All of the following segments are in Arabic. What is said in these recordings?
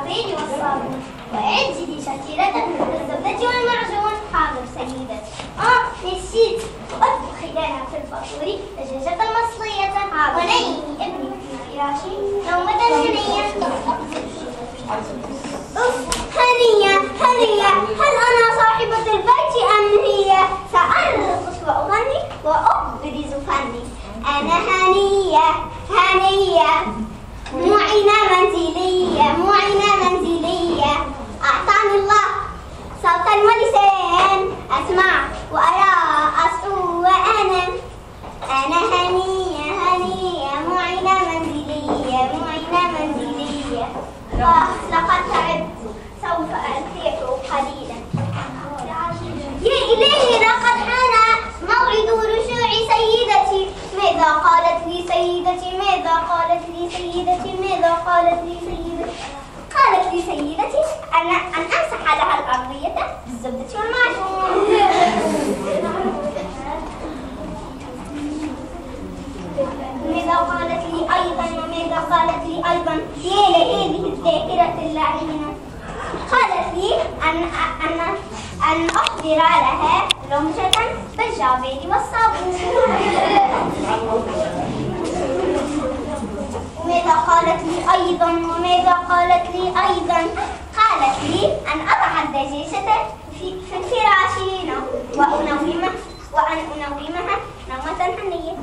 الزعفران والصابون، وأعدي شكيرة من الزبدة والمعجون. حاضر سيدتي. نسيت، وأطبخي لنا في الفطور دجاجة مصلية، ونيمي ابني في فراشي نومة هنية. هنية هنية، هل أنا صاحبة البيت أم هي؟ سأرقص وأغني وأبرز فني. أنا هنية هنية، معينة منزلية، معينة منزلية. أعطاني الله صوتا ولسان أسمع وأرى أصحو وأنام. أنا هنية هنية، معينة منزلية، معينة منزلية. لقد تعبت، سوف أرتاح قليلا. يا إلهي، لقد حان موعد رجوع سيدتي. ماذا قالت لي سيدتي؟ ماذا قالت لي سيدتي؟ ماذا قالت لي سيدتي؟ قالت لي سيدتي أن أمسح لها الأرضية بالزبدة والمعجون. ماذا قالت لي أيضا؟ وماذا قالت لي أيضا؟ يا لهذه الذاكرة اللعينة. قالت لي أن أحضر لها لمجة بالجعبان والصابون. وماذا قالت لي أيضا؟ وماذا قالت لي أيضا؟ قالت لي أن أضع الدجاجة في الفراش وأن أنومها نومة هنية.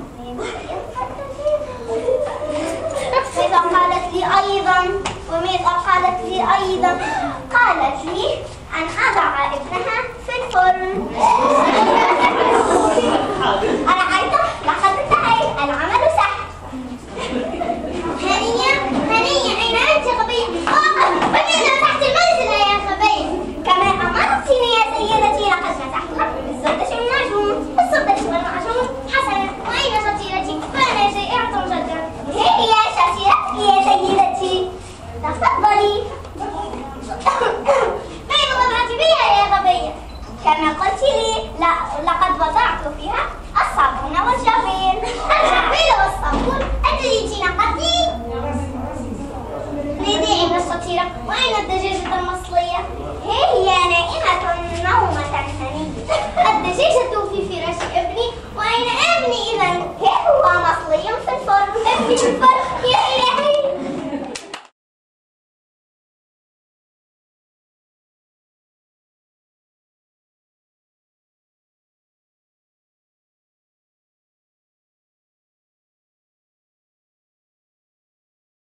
ماذا قالت لي أيضا؟ وماذا قالت لي أيضا؟ قالت لي أن أضع ابنها في الفرن. أرأيت؟ لقد انتهى العمل.